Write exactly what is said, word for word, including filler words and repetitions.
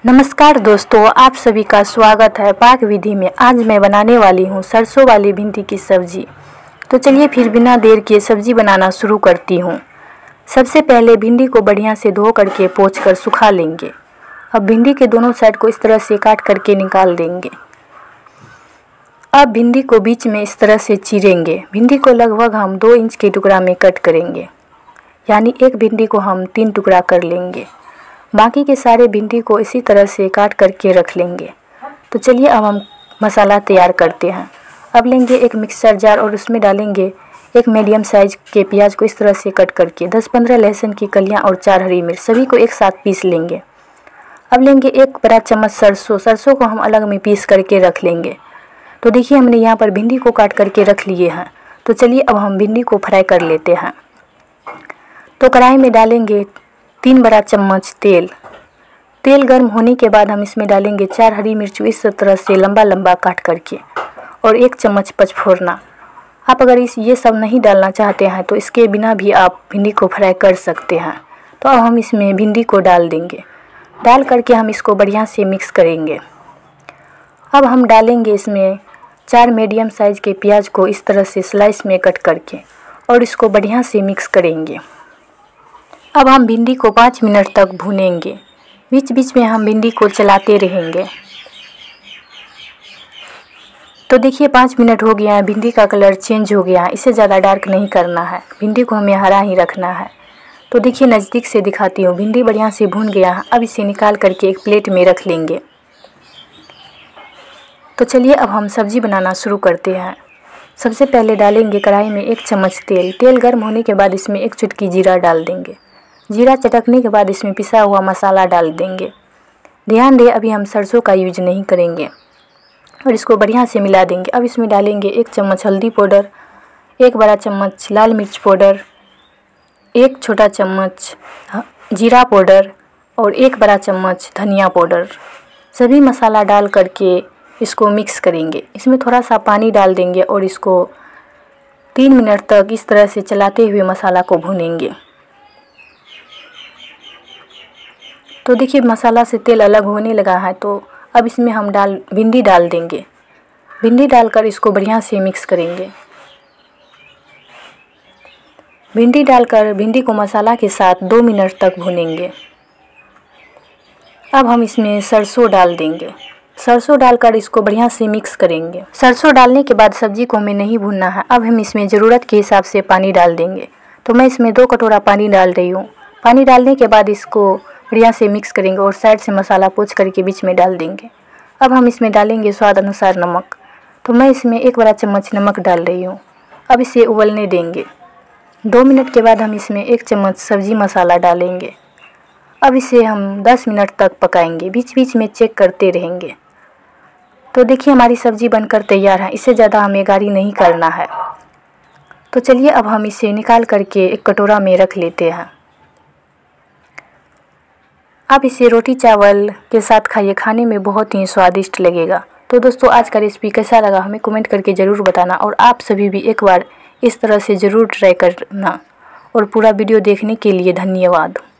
नमस्कार दोस्तों, आप सभी का स्वागत है पाक विधि में। आज मैं बनाने वाली हूँ सरसों वाली भिंडी की सब्ज़ी। तो चलिए फिर बिना देर किए सब्ज़ी बनाना शुरू करती हूँ। सबसे पहले भिंडी को बढ़िया से धो करके पोंछ कर सुखा लेंगे। अब भिंडी के दोनों साइड को इस तरह से काट करके निकाल देंगे। अब भिंडी को बीच में इस तरह से चीरेंगे। भिंडी को लगभग हम दो इंच के टुकड़ा में कट करेंगे, यानी एक भिंडी को हम तीन टुकड़ा कर लेंगे। बाकी के सारे भिंडी को इसी तरह से काट करके रख लेंगे। तो चलिए अब हम मसाला तैयार करते हैं। अब लेंगे एक मिक्सर जार और उसमें डालेंगे एक मीडियम साइज के प्याज को इस तरह से कट करके, दस पंद्रह लहसुन की कलियां और चार हरी मिर्च, सभी को एक साथ पीस लेंगे। अब लेंगे एक बड़ा चम्मच सरसों सरसों को हम अलग में पीस करके रख लेंगे। तो देखिए हमने यहाँ पर भिंडी को काट करके रख लिए हैं। तो चलिए अब हम भिंडी को फ्राई कर लेते हैं। तो कढ़ाई में डालेंगे तीन बड़ा चम्मच तेल। तेल गर्म होने के बाद हम इसमें डालेंगे चार हरी मिर्च इस तरह से लंबा लंबा काट करके और एक चम्मच पचफोरना। आप अगर इस ये सब नहीं डालना चाहते हैं तो इसके बिना भी आप भिंडी को फ्राई कर सकते हैं। तो अब हम इसमें भिंडी को डाल देंगे। डाल करके हम इसको बढ़िया से मिक्स करेंगे। अब हम डालेंगे इसमें चार मीडियम साइज़ के प्याज को इस तरह से स्लाइस में कट करके और इसको बढ़िया से मिक्स करेंगे। अब हम भिंडी को पाँच मिनट तक भूनेंगे। बीच बीच में हम भिंडी को चलाते रहेंगे। तो देखिए पाँच मिनट हो गया है, भिंडी का कलर चेंज हो गया है। इसे ज़्यादा डार्क नहीं करना है, भिंडी को हमें हरा ही रखना है। तो देखिए नज़दीक से दिखाती हूँ, भिंडी बढ़िया से भून गया है। अब इसे निकाल करके एक प्लेट में रख लेंगे। तो चलिए अब हम सब्ज़ी बनाना शुरू करते हैं। सबसे पहले डालेंगे कढ़ाई में एक चम्मच तेल। तेल गर्म होने के बाद इसमें एक चुटकी जीरा डाल देंगे। जीरा चटकने के बाद इसमें पिसा हुआ मसाला डाल देंगे। ध्यान दें अभी हम सरसों का यूज नहीं करेंगे और इसको बढ़िया से मिला देंगे। अब इसमें डालेंगे एक चम्मच हल्दी पाउडर, एक बड़ा चम्मच लाल मिर्च पाउडर, एक छोटा चम्मच जीरा पाउडर और एक बड़ा चम्मच धनिया पाउडर। सभी मसाला डाल करके इसको मिक्स करेंगे। इसमें थोड़ा सा पानी डाल देंगे और इसको तीन मिनट तक इस तरह से चलाते हुए मसाला को भूनेंगे। तो देखिए मसाला से तेल अलग होने लगा है। तो अब इसमें हम डाल भिंडी डाल देंगे। भिंडी डालकर इसको बढ़िया से मिक्स करेंगे। भिंडी डालकर भिंडी को मसाला के साथ दो मिनट तक भूनेंगे। अब हम इसमें सरसों डाल देंगे। सरसों डालकर इसको बढ़िया से मिक्स करेंगे। सरसों डालने के बाद सब्जी को हमें नहीं भूनना है। अब हम इसमें ज़रूरत के हिसाब से पानी डाल देंगे। तो मैं इसमें दो कटोरा पानी डाल रही हूँ। पानी डालने के बाद इसको बढ़िया से मिक्स करेंगे और साइड से मसाला पोंछ करके बीच में डाल देंगे। अब हम इसमें डालेंगे स्वाद अनुसार नमक। तो मैं इसमें एक बड़ा चम्मच नमक डाल रही हूँ। अब इसे उबलने देंगे। दो मिनट के बाद हम इसमें एक चम्मच सब्ज़ी मसाला डालेंगे। अब इसे हम दस मिनट तक पकाएंगे, बीच बीच में चेक करते रहेंगे। तो देखिए हमारी सब्ज़ी बनकर तैयार है। इससे ज़्यादा हमें गाढ़ी नहीं करना है। तो चलिए अब हम इसे निकाल करके एक कटोरा में रख लेते हैं। आप इसे रोटी चावल के साथ खाइए, खाने में बहुत ही स्वादिष्ट लगेगा। तो दोस्तों आज का रेसिपी कैसा लगा हमें कमेंट करके ज़रूर बताना और आप सभी भी एक बार इस तरह से ज़रूर ट्राई करना। और पूरा वीडियो देखने के लिए धन्यवाद।